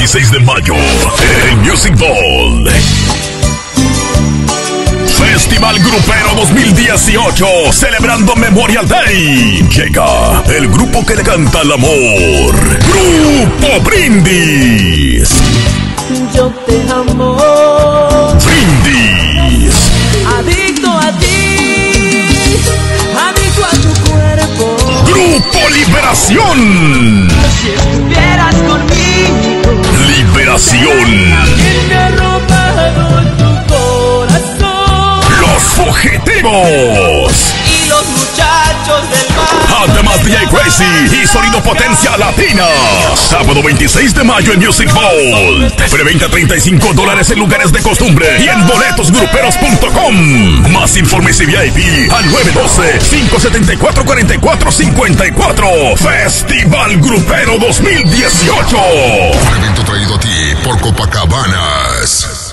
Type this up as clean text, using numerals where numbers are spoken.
26 de mayo, el Music Bowl. Festival Grupero 2018, celebrando Memorial Day. Llega el grupo que le canta al amor. Grupo Brindis. Yo te amo. Brindis. Adicto a ti, adicto a tu cuerpo. Grupo Liberación. Si estuvieras conmigo. Liberación. ¿Quién me ha robado tu corazón? Los Fugitivos. Y los muchachos del mar. Además DJ Crazy y Sonido Potencia Latina. Sábado 26 de mayo en Music Bowl. Preventa $35 en lugares de costumbre y en boletosgruperos.com. Más informes y VIP al 912-574-4454. Festival Grupero 2018. Un evento traído a ti por Copacabanas.